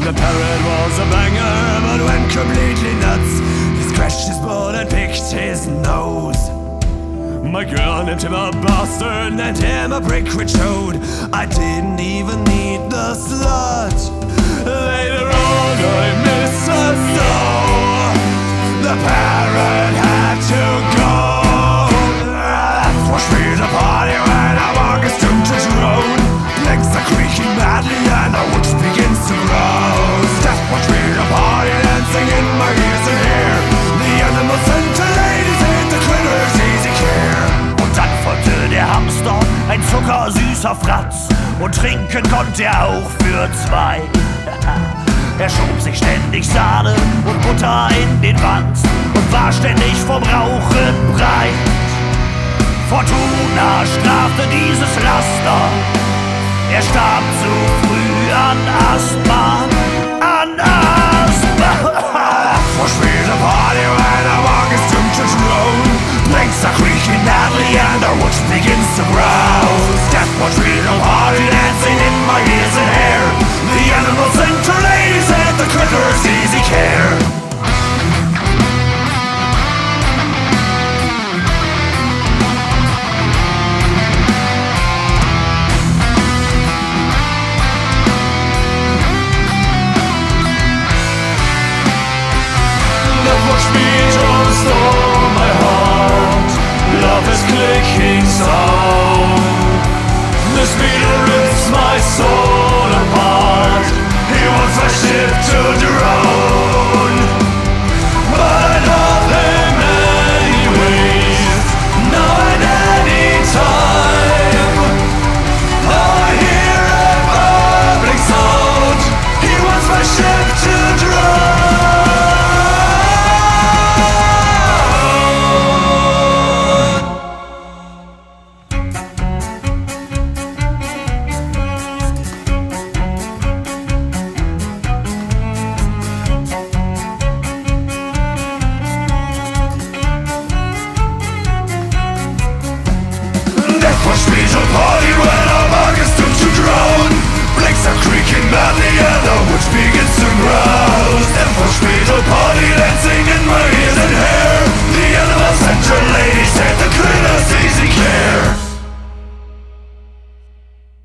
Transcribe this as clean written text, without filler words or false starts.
The parrot was a banger, but went completely nuts. He scratched his butt and picked his nose. My girl named him a bastard, named him a brick which showed I didn't even need the slut. Later on I missed a snow. The parrot had to go. Deathwatch Beetle Party when our August took to drone. Legs are creaking badly and the woods begins to grow. Deathwatch Beetle Party dancing in my ears and hair. The animals sent to ladies and the critters easy care. Und dann folgte der Hamster, ein zuckersüßer Fratz. Und trinken konnte er auch für zwei. Er schob sich ständig Sahne und Butter in den Wanst und war ständig vom Rauchen breit. Fortuna strafte dieses Laster. Er starb zu früh an Asthma. An Asthma. Deathwatch Beetle Party when our August took to drone. Legs are creaking badly and the woods begins to grow. Deathwatch Beetle Party dancing in my ears and hair. The animals sent to ladies and the critters easy care. Deathwatch Beetle stole my heart. Love is clicking sound. This beetle rips my soul apart. He wants my ship to drown.